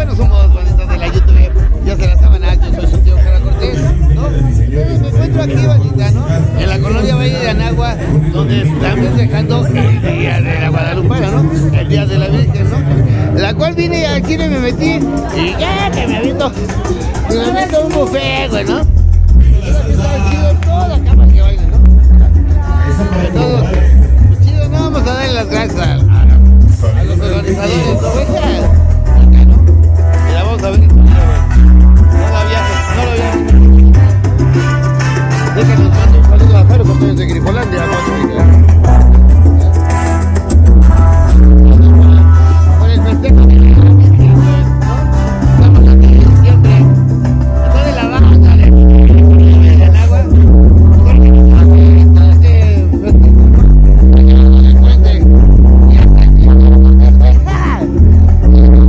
buenos humos, bonitos de la YouTube. Ya se la saben, yo soy su tío Jara Cortés, ¿no? Me encuentro aquí, bandita, ¿no? En la colonia Valle de Anagua, donde están festejando el Día de la Guadalupana, ¿no? El Día de la Virgen, ¿no? La cual vine aquí y me metí y ya que me aviento un buffet, güey, ¿no? Está chido toda cama que bailen, ¿no? Sobre todo, pues chido, no vamos a darle las gracias a los organizadores, ¿no? Venga, acá, ¿no? Mira, vamos a ver el sonido, güey. No la viajes, no la viajes. Déjenos mando un saludo a Jaro Cortés de Grifolandia, por el festejo de la Virgen, pues, ¿no? Estamos aquí siempre. Esto de la banda de Anagua, porque todo este festejo, ¿no? El puente, y hasta aquí.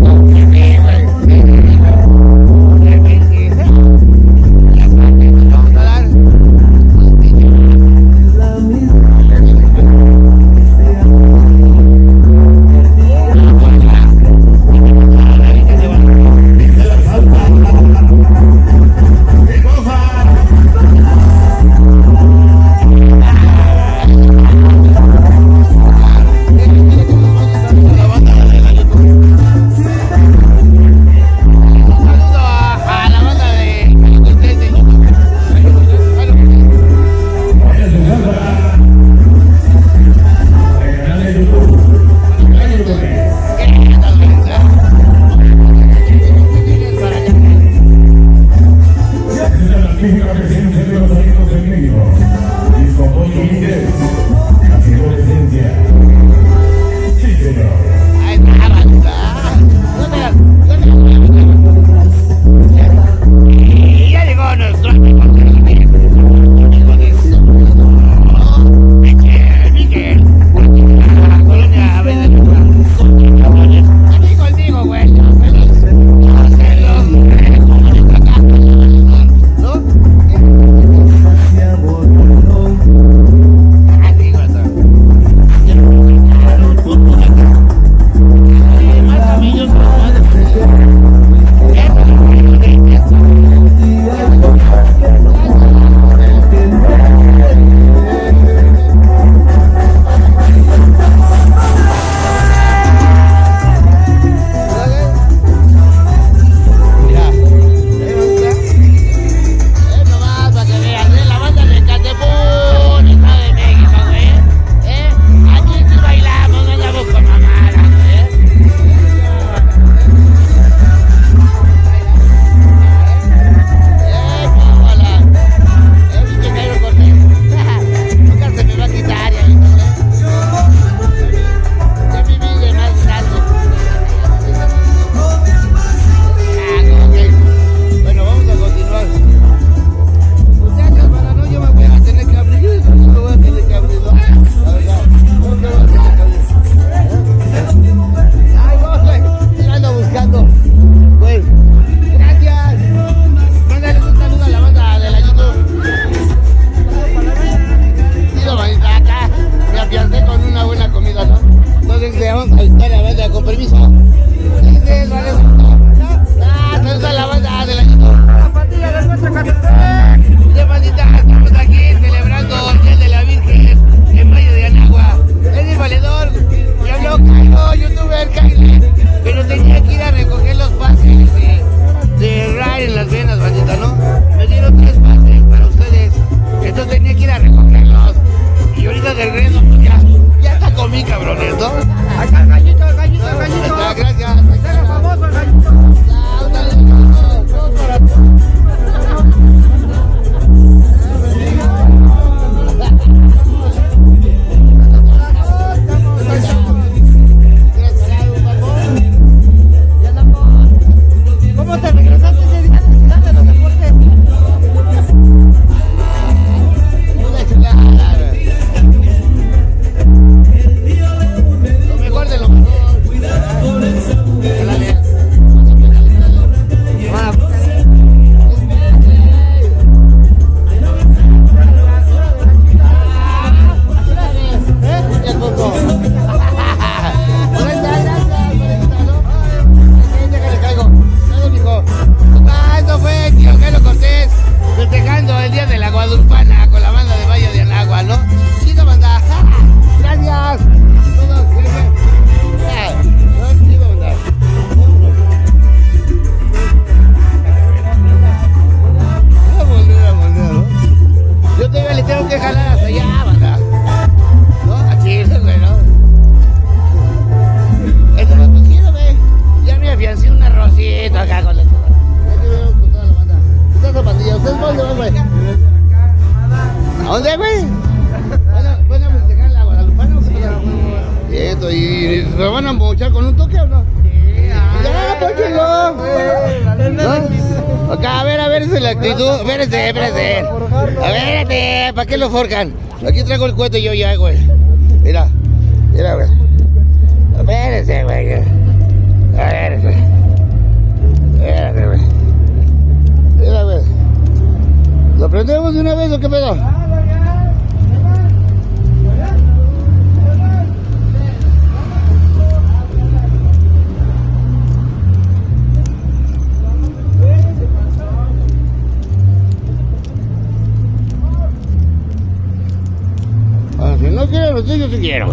la actitud. Espérate. Espérate, ¿para qué lo forjan? Aquí traigo el cohete yo ya, güey. Mira, güey. Espérate, güey. Espérate, güey. Mira, güey. ¿Lo prendemos de una vez o qué pedo? Si no quiero, yo sí quiero.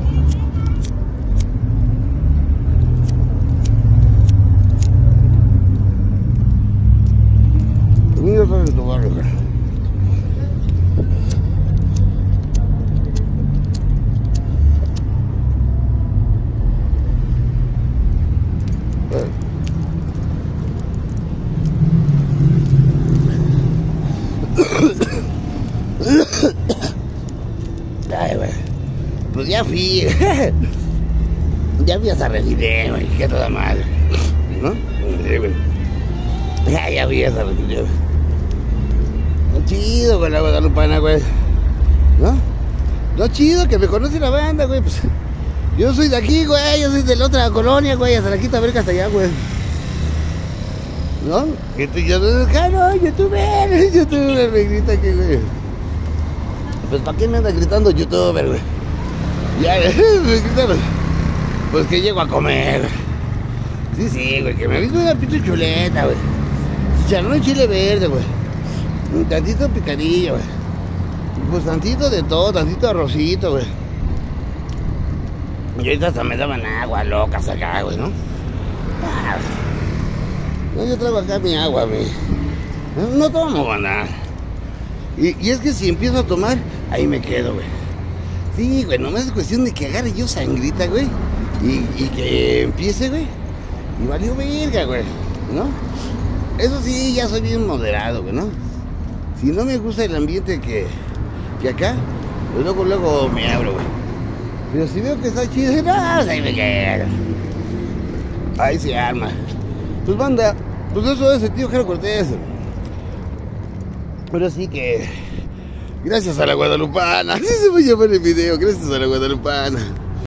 Conmigo estás en tu barrio, cara. Ay, güey. Pues ya fui. Ya fui hasta Refidé, güey. Qué toda madre. ¿No? Sí, güey. Ya fui hasta Refidé, güey. Chido, güey, la guadalupana, güey. ¿No? No, chido, que me conoce la banda, güey. Pues yo soy de aquí, güey. Yo soy de la otra colonia, güey. Hasta la quinta verga hasta allá, güey. ¿No? Que tú ya no, youtuber, me grita aquí, güey. Pues ¿para qué me anda gritando youtuber, güey? Ya, me gritaron. Pues que llego a comer, güey. Sí, güey, que me aviso una pita chuleta, güey. Chicharrón y chile verde, güey. Un tantito picadillo, güey. Pues tantito de todo, tantito arrocito, güey. Y ahorita hasta me daban agua locas acá, güey, ¿no? Ah, no, yo traigo acá mi agua, güey. No tomo, banda. Y es que si empiezo a tomar, ahí me quedo, güey. Sí, güey, nomás es cuestión de que agarre yo sangrita, güey. Y que empiece, güey. Y valió verga, güey, ¿no? Eso sí, ya soy bien moderado, güey, ¿no? Si no me gusta el ambiente que acá, pues luego me abro, güey. Pero si veo que está chido, no, ahí me quedo. Ahí se arma. Pues banda, pues eso es el tío Jaro Cortés. Pero sí que... Gracias a la guadalupana. Así se va a llamar el video. Gracias a la guadalupana.